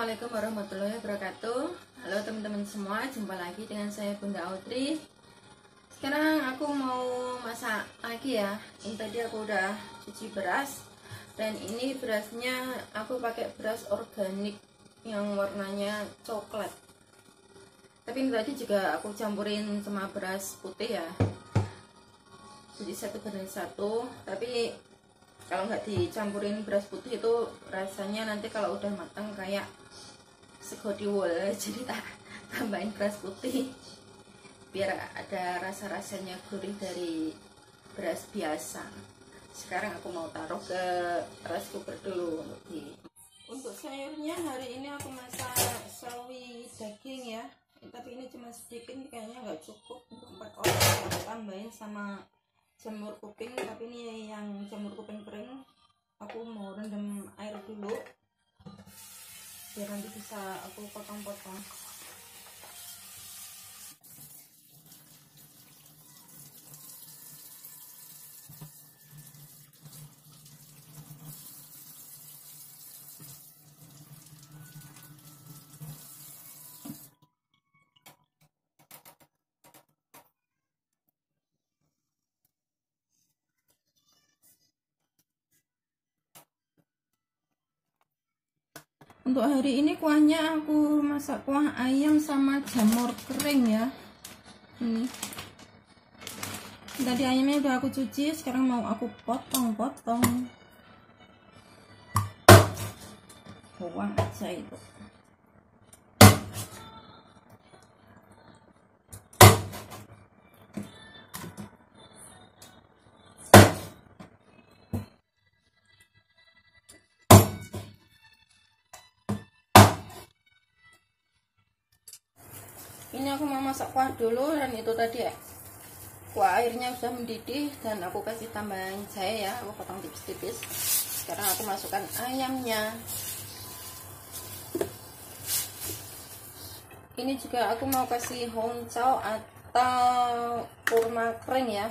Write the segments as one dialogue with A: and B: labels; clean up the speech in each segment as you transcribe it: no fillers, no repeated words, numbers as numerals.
A: Assalamualaikum warahmatullahi wabarakatuh. Halo teman-teman semua, jumpa lagi dengan saya Bunda Audrey. Sekarang aku mau masak lagi ya. Ini tadi aku udah cuci beras, dan ini berasnya aku pakai beras organik yang warnanya coklat. Tapi ini tadi juga aku campurin sama beras putih ya, jadi satu banding satu. Tapi kalau nggak dicampurin beras putih itu rasanya nanti kalau udah matang kayak sego diwul, jadi tak tambahin beras putih biar ada rasa-rasanya gurih dari beras biasa. Sekarang aku mau taruh ke rice cooker dulu. Untuk sayurnya hari ini aku masak sawi daging ya, tapi ini cuma sedikit, kayaknya nggak cukup untuk 4 orang. Aku tambahin sama jamur kuping, tapi ini yang jamur kuping kering. Aku mau rendam air dulu biar nanti bisa aku potong-potong. Untuk hari ini kuahnya aku masak kuah ayam sama jamur kering ya. Ini tadi ayamnya udah aku cuci, sekarang mau aku potong-potong. Buang aja itu. Ini aku mau masak kuah dulu, dan itu tadi ya, kuah airnya sudah mendidih dan aku kasih tambahan jahe ya, aku potong tipis-tipis. Sekarang aku masukkan ayamnya. Ini juga aku mau kasih hongcao atau kurma kering ya.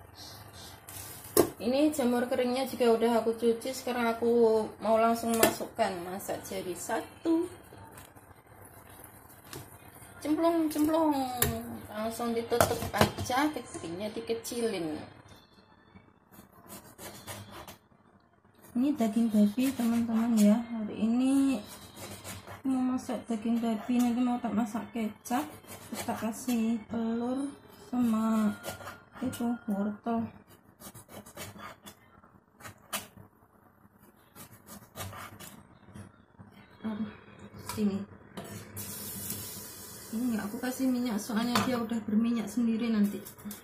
A: Ini jamur keringnya juga udah aku cuci, sekarang aku mau langsung masukkan. Masak jadi satu, cemplung, langsung ditutup aja, kecilnya dikecilin. Ini daging babi teman-teman ya. Hari ini mau masak daging babi, nanti mau tak masak kecap, terus tak kasih telur sama itu wortel. Sini ini nggak aku kasih minyak, soalnya dia udah berminyak sendiri nanti.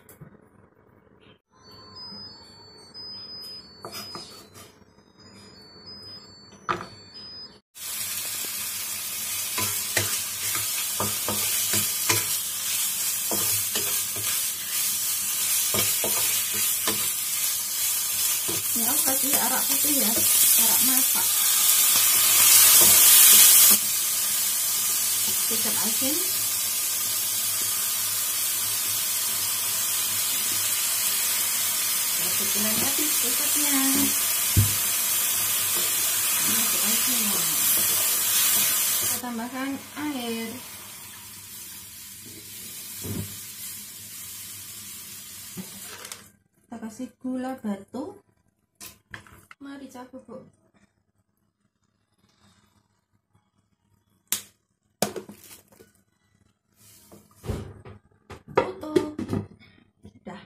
A: Ini aku kasih arak putih ya, arak masak, kecap asin, kecilan habis kecapnya, masuk asin. Kita tambahkan air, kita kasih gula batu. Mari campur Bu. Tutup. Sudah.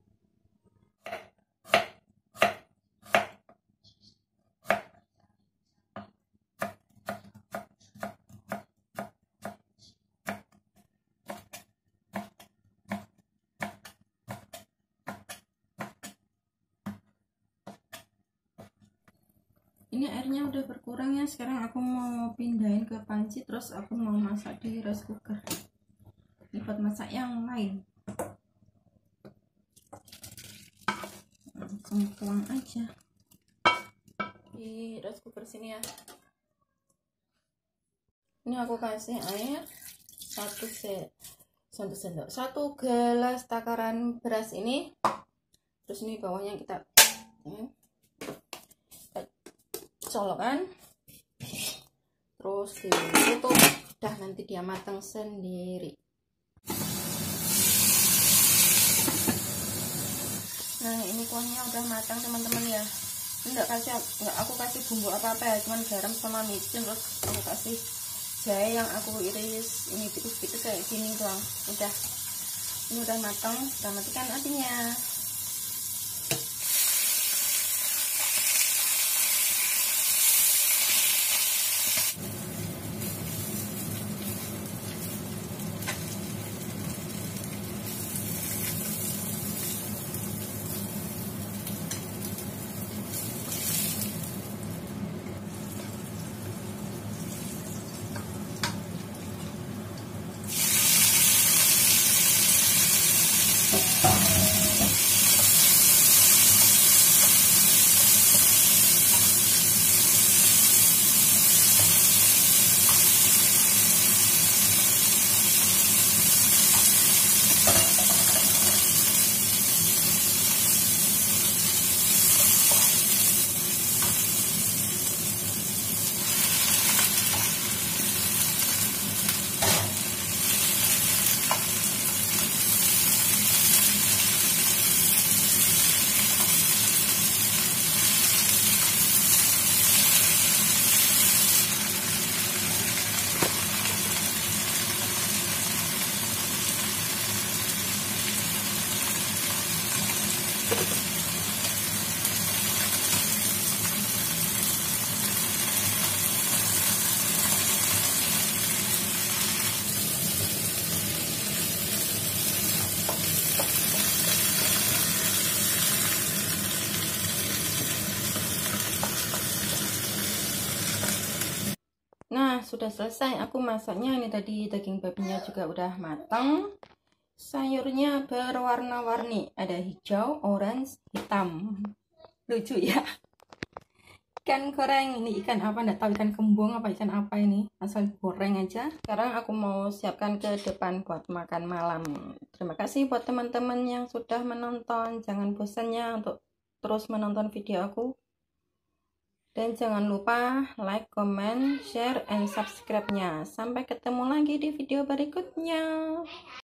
A: Ini airnya udah berkurang ya. Sekarang aku mau pindahin ke panci, terus aku mau masak di rice cooker. Ini buat masak yang lain. Langsung tuang aja di rice cooker sini ya. Ini aku kasih air 1 sendok, 1 gelas takaran beras ini. Terus ini bawahnya kita colokkan, terus ditutup, udah nanti dia matang sendiri. Nah ini kuahnya udah matang teman-teman ya. Enggak aku kasih bumbu apa-apa ya, cuman garam sama micin, terus aku kasih jahe yang aku iris ini tipis-tipis kayak gini doang. Udah, ini udah matang, kita matikan apinya. Nah sudah selesai aku masaknya. Ini tadi daging babinya juga udah matang, sayurnya berwarna-warni, ada hijau, orange, hitam, lucu ya. Ikan goreng, ini ikan apa nggak tahu, ikan kembung apa ikan apa ini, asal goreng aja. Sekarang aku mau siapkan ke depan buat makan malam. Terima kasih buat teman-teman yang sudah menonton, jangan bosannya untuk terus menonton video aku. Dan jangan lupa like, comment, share, and subscribe-nya. Sampai ketemu lagi di video berikutnya.